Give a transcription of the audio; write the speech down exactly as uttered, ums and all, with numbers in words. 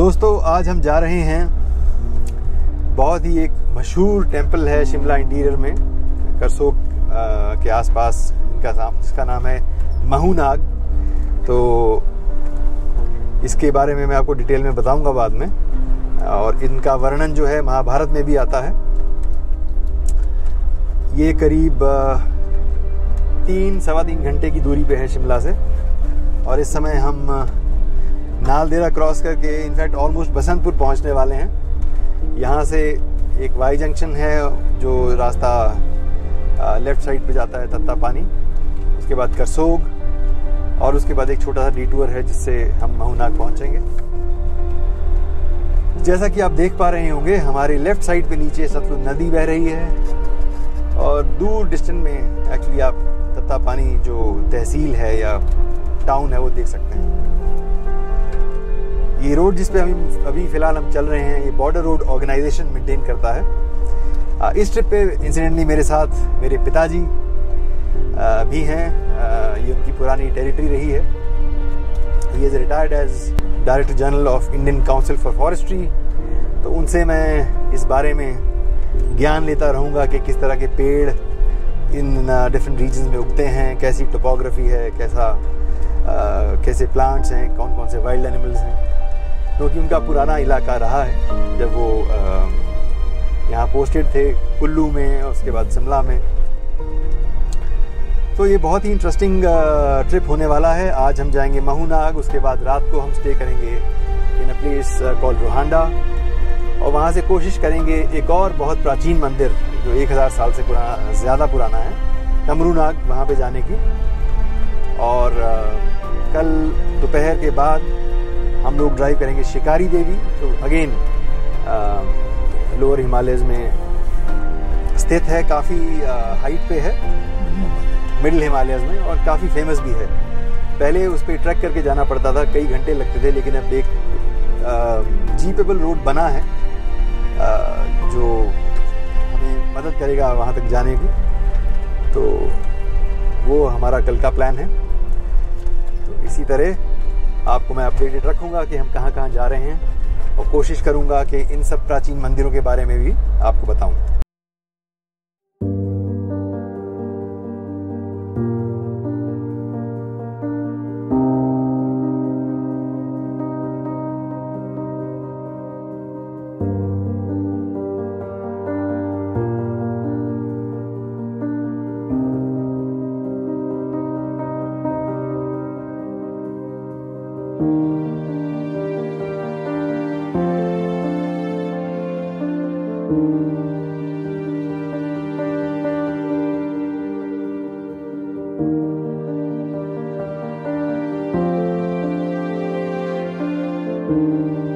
दोस्तों आज हम जा रहे हैं, बहुत ही एक मशहूर टेंपल है शिमला इंटीरियर में, करसोग के आसपास, इनका नाम जिसका नाम है महू नाग। तो इसके बारे में मैं आपको डिटेल में बताऊंगा बाद में, और इनका वर्णन जो है महाभारत में भी आता है। ये करीब तीन सवा तीन घंटे की दूरी पे है शिमला से, और इस समय हम नालदेहरा क्रॉस करके इनफैक्ट ऑलमोस्ट बसंतपुर पहुंचने वाले हैं। यहाँ से एक वाई जंक्शन है जो रास्ता लेफ्ट साइड पे जाता है तत्ता पानी, उसके बाद करसोग, और उसके बाद एक छोटा सा डिटूर है जिससे हम महू नाग पहुंचेंगे। जैसा कि आप देख पा रहे होंगे, हमारे लेफ्ट साइड पे नीचे सतलुज नदी बह रही है, और दूर डिस्टेंस में एक्चुअली आप तत्ता पानी जो तहसील है या टाउन है वो देख सकते हैं। ये रोड जिस पे अभी अभी फिलहाल हम चल रहे हैं, ये बॉर्डर रोड ऑर्गेनाइजेशन मेंटेन करता है। इस ट्रिप पे इंसिडेंटली मेरे साथ मेरे पिताजी भी हैं। ये उनकी पुरानी टेरिटरी रही है। He is retired as director general of Indian council for forestry. तो उनसे मैं इस बारे में ज्ञान लेता रहूँगा कि किस तरह के पेड़ इन डिफरेंट रीजन्स में उगते हैं, कैसी टोपोग्राफी है, कैसा आ, कैसे प्लांट्स हैं, कौन कौन से वाइल्ड एनिमल्स हैं, क्योंकि उनका पुराना इलाका रहा है जब वो यहाँ पोस्टेड थे कुल्लू में और उसके बाद शिमला में। तो ये बहुत ही इंटरेस्टिंग ट्रिप होने वाला है। आज हम जाएंगे महू नाग, उसके बाद रात को हम स्टे करेंगे in a place called Rohanda, और वहाँ से कोशिश करेंगे एक और बहुत प्राचीन मंदिर जो एक हज़ार साल से पुराना ज़्यादा पुराना है, टमरू नाग, वहाँ पे जाने की। और कल दोपहर के बाद हम लोग ड्राइव करेंगे शिकारी देवी, तो अगेन लोअर हिमालयज में स्थित है, काफ़ी हाइट पे है मिडिल हिमालयज में, और काफ़ी फेमस भी है। पहले उस पर ट्रैक करके जाना पड़ता था, कई घंटे लगते थे, लेकिन अब एक जीपेबल रोड बना है आ, जो हमें मदद करेगा वहाँ तक जाने की। तो वो हमारा कल का प्लान है। तो इसी तरह आपको मैं अपडेटेड रखूँगा कि हम कहाँ कहाँ जा रहे हैं, और कोशिश करूँगा कि इन सब प्राचीन मंदिरों के बारे में भी आपको बताऊँ। Thank you.